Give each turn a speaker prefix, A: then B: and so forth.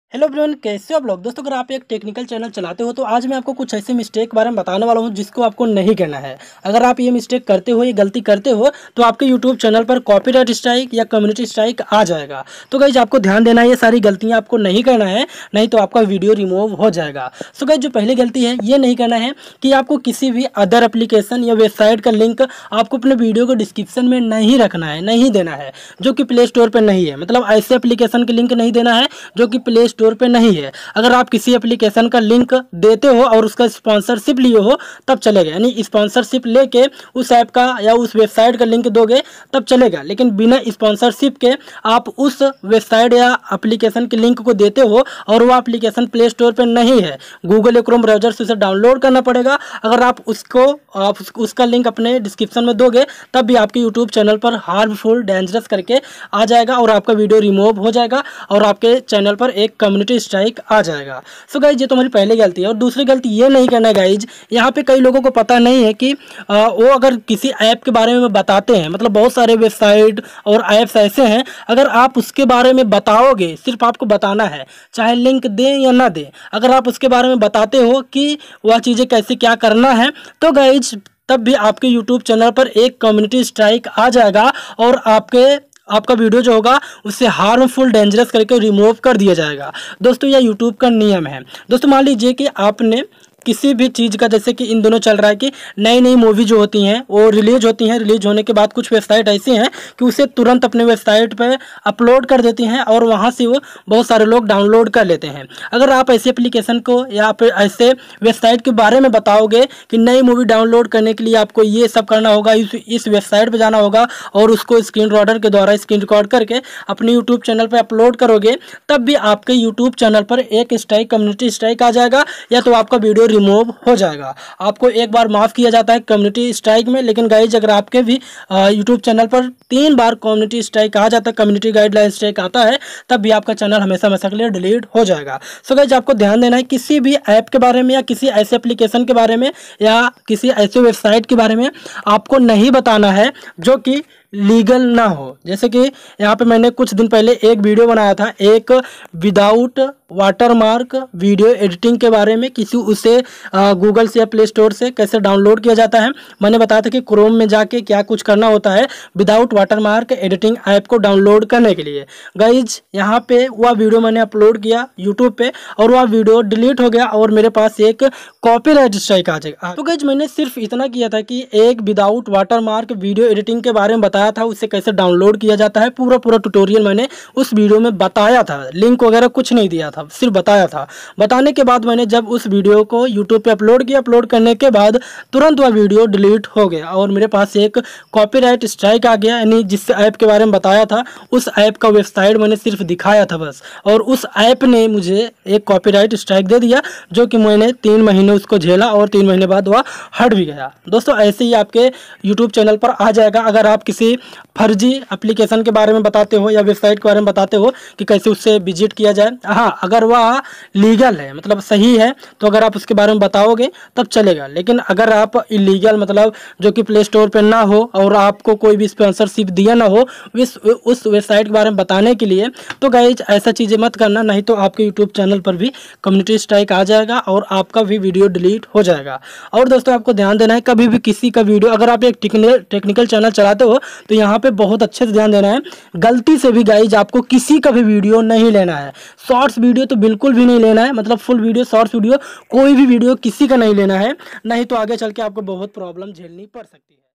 A: Hello everyone, कैसे हो आप लोग। दोस्तों, अगर आप एक टेक्निकल चैनल चलाते हो तो आज मैं आपको कुछ ऐसे मिस्टेक के बारे में बताने वाला हूं जिसको आपको नहीं करना है। अगर आप ये मिस्टेक करते हो, ये गलती करते हो, तो आपके यूट्यूब चैनल पर कॉपीराइट स्ट्राइक या कम्युनिटी स्ट्राइक आ जाएगा। तो गाइज आपको ध्यान देना है, ये सारी गलतियां आपको नहीं करना है, नहीं तो आपका वीडियो रिमूव हो जाएगा। सो गाइज जो पहली गलती है, ये नहीं करना है कि आपको किसी भी अदर एप्लीकेशन या वेबसाइट का लिंक आपको अपने वीडियो को डिस्क्रिप्शन में नहीं रखना है, नहीं देना है, जो कि प्ले स्टोर पर नहीं है। मतलब ऐसे एप्लीकेशन के लिंक नहीं देना है जो कि प्ले स्टोर पे नहीं है। अगर आप किसी एप्लीकेशन का लिंक देते हो और उसका स्पॉन्सरशिप लिए हो तब चलेगा, यानी स्पॉन्सरशिप लेके उस ऐप का या उस वेबसाइट का लिंक दोगे तब चलेगा। लेकिन बिना स्पॉन्सरशिप के आप उस वेबसाइट या एप्लीकेशन के लिंक को देते हो और वो एप्लीकेशन प्ले स्टोर पे नहीं है, गूगल या क्रोम ब्राउजर से उसे डाउनलोड करना पड़ेगा। अगर आप उसका लिंक अपने डिस्क्रिप्शन में दोगे तब भी आपके यूट्यूब चैनल पर हार्मफुल डेंजरस करके आ जाएगा और आपका वीडियो रिमूव हो जाएगा और आपके चैनल पर एक कम्युनिटी स्ट्राइक आ जाएगा। सो गाइज ये तुम्हारी पहली गलती है। और दूसरी गलती ये नहीं करना है गाइज, यहाँ पे कई लोगों को पता नहीं है कि वो अगर किसी ऐप के बारे में बताते हैं, मतलब बहुत सारे वेबसाइट और ऐप्स ऐसे हैं, अगर आप उसके बारे में बताओगे, सिर्फ आपको बताना है, चाहे लिंक दें या ना दें, अगर आप उसके बारे में बताते हो कि वह चीज़ें कैसे क्या करना है, तो गाइज तब भी आपके यूट्यूब चैनल पर एक कम्युनिटी स्ट्राइक आ जाएगा और आपका वीडियो जो होगा उससे हार्मफुल डेंजरस करके रिमूव कर दिया जाएगा। दोस्तों यह यूट्यूब का नियम है। दोस्तों मान लीजिए कि आपने किसी भी चीज़ का, जैसे कि इन दोनों चल रहा है कि नई नई मूवी जो होती हैं वो रिलीज होती हैं, रिलीज होने के बाद कुछ वेबसाइट ऐसी हैं कि उसे तुरंत अपने वेबसाइट पे अपलोड कर देती हैं और वहाँ से वो बहुत सारे लोग डाउनलोड कर लेते हैं। अगर आप ऐसे एप्लीकेशन को या फिर ऐसे वेबसाइट के बारे में बताओगे कि नई मूवी डाउनलोड करने के लिए आपको ये सब करना होगा, इस वेबसाइट पर जाना होगा और उसको स्क्रीन रिकॉर्डर के द्वारा स्क्रीन रिकॉर्ड करके अपने यूट्यूब चैनल पर अपलोड करोगे, तब भी आपके यूट्यूब चैनल पर एक स्ट्राइक, कम्युनिटी स्ट्राइक आ जाएगा या तो आपका वीडियो रिमूव हो जाएगा। आपको एक बार माफ़ किया जाता है कम्युनिटी स्ट्राइक में, लेकिन गाइज अगर आपके भी यूट्यूब चैनल पर 3 बार कम्युनिटी स्ट्राइक आ जाता है, कम्युनिटी गाइडलाइन स्ट्राइक आता है, तब भी आपका चैनल हमेशा हमेशा के लिए डिलीट हो जाएगा। सो गाइज आपको ध्यान देना है, किसी भी ऐप के बारे में या किसी ऐसे एप्लीकेशन के बारे में या किसी ऐसे वेबसाइट के बारे में आपको नहीं बताना है जो कि लीगल ना हो। जैसे कि यहाँ पे मैंने कुछ दिन पहले एक वीडियो बनाया था, एक विदाउट वाटरमार्क वीडियो एडिटिंग के बारे में, किसी उसे गूगल से या प्ले स्टोर से कैसे डाउनलोड किया जाता है। मैंने बताया था कि क्रोम में जाके क्या कुछ करना होता है विदाउट वाटरमार्क एडिटिंग ऐप को डाउनलोड करने के लिए। गाइज यहाँ पे वह वीडियो मैंने अपलोड किया यूट्यूब पे और वह वीडियो डिलीट हो गया और मेरे पास एक कॉपीराइट स्ट्राइक आ जाएगा। तो गाइज मैंने सिर्फ इतना किया था कि एक विदाउट वाटरमार्क वीडियो एडिटिंग के बारे में बताया था, उसे कैसे डाउनलोड किया जाता है, पूरा ट्यूटोरियल मैंने उस वीडियो में बताया था। लिंक वगैरह कुछ नहीं दिया था, सिर्फ बताया था। बताने के बाद मैंने जब उस वीडियो को यूट्यूब पे अपलोड किया, अपलोड करने के बाद तुरंत वह वीडियो डिलीट हो गया और मेरे पास एक कॉपीराइट स्ट्राइक आ गया। यानी जिस ऐप के बारे में बताया था उस ऐप का वेबसाइट मैंने सिर्फ दिखाया था बस, और उस ऐप ने मुझे एक कॉपीराइट स्ट्राइक दे दिया, जो कि मैंने 3 महीने उसको झेला और 3 महीने बाद वह हट भी गया। दोस्तों ऐसे ही आपके यूट्यूब चैनल पर आ जाएगा अगर आप किसी फर्जी एप्लीकेशन के बारे में बताते हो या वेबसाइट के बारे में बताते हो कि कैसे उससे विजिट किया जाए। हाँ, अगर वह लीगल है, मतलब सही है, तो अगर आप उसके बारे में बताओगे तब चलेगा। लेकिन अगर आप इलीगल, मतलब जो कि प्ले स्टोर पर ना हो और आपको कोई भी स्पॉन्सरशिप दिया ना हो उस वेबसाइट के बारे में बताने के लिए, तो गाइज ऐसा चीज़ें मत करना, नहीं तो आपके यूट्यूब चैनल पर भी कम्युनिटी स्ट्राइक आ जाएगा और आपका भी वीडियो डिलीट हो जाएगा। और दोस्तों आपको ध्यान देना है, कभी भी किसी का वीडियो, अगर आप एक टेक्निकल चैनल चलाते हो तो यहाँ पे बहुत अच्छे से ध्यान देना है, गलती से भी गाइज आपको किसी का भी वीडियो नहीं लेना है। शॉर्ट्स वीडियो तो बिल्कुल भी नहीं लेना है, मतलब फुल वीडियो, शॉर्ट्स वीडियो, कोई भी वीडियो किसी का नहीं लेना है, नहीं तो आगे चल के आपको बहुत प्रॉब्लम झेलनी पड़ सकती है।